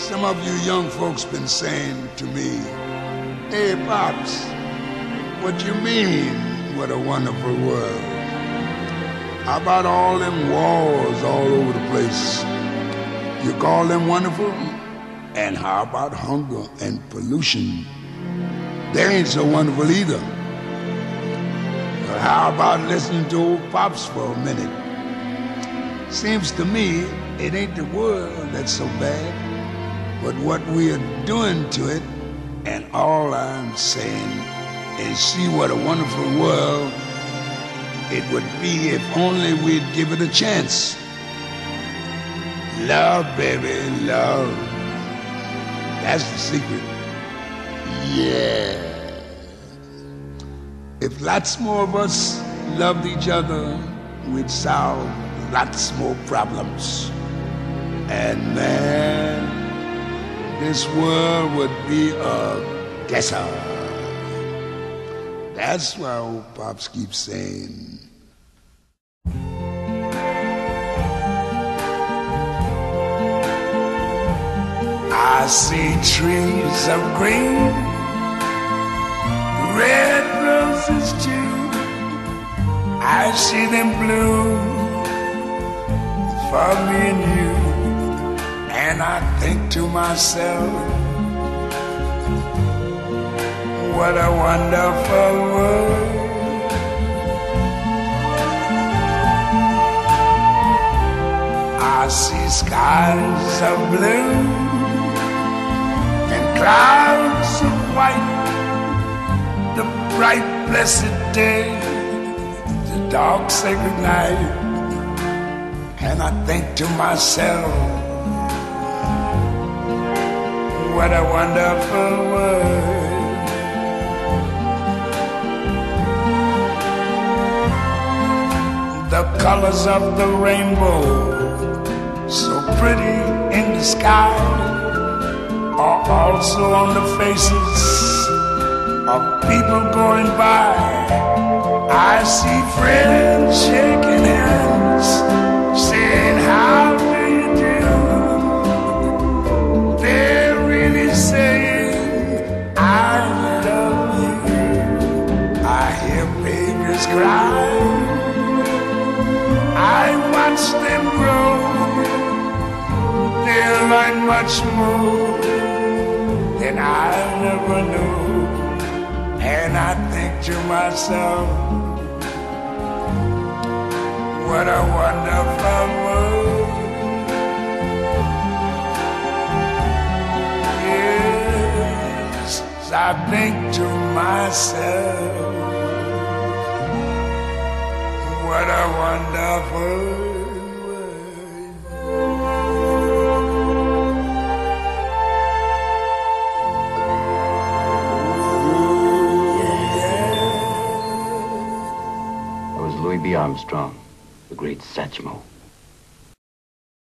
Some of you young folks been saying to me, "Hey, Pops, what you mean, what a wonderful world? How about all them wars all over the place? You call them wonderful? And how about hunger and pollution? They ain't so wonderful either. But how about listening to old Pops for a minute? Seems to me it ain't the world that's so bad, but what we are doing to it. And all I'm saying is see what a wonderful world it would be if only we'd give it a chance. Love, baby, love. That's the secret. Yeah. If lots more of us loved each other, we'd solve lots more problems. And man, this world would be a guesser. That's why old Pops keeps saying, I see trees of green, red roses too. I see them bloom for me and you. And I think to myself, what a wonderful world. I see skies of blue and clouds of white, the bright blessed day, the dark sacred night. And I think to myself, what a wonderful world. The colors of the rainbow, so pretty in the sky, are also on the faces of people going by. I see friends shaking hands, saying, how do you do? They're really saying, I love you. I hear babies cry, I watch them grow. They'll learn much more than I never knew. And I think to myself, what a wonderful world. Yes, I think to myself, what a wonderful world. Louis B. Armstrong, the great Satchmo.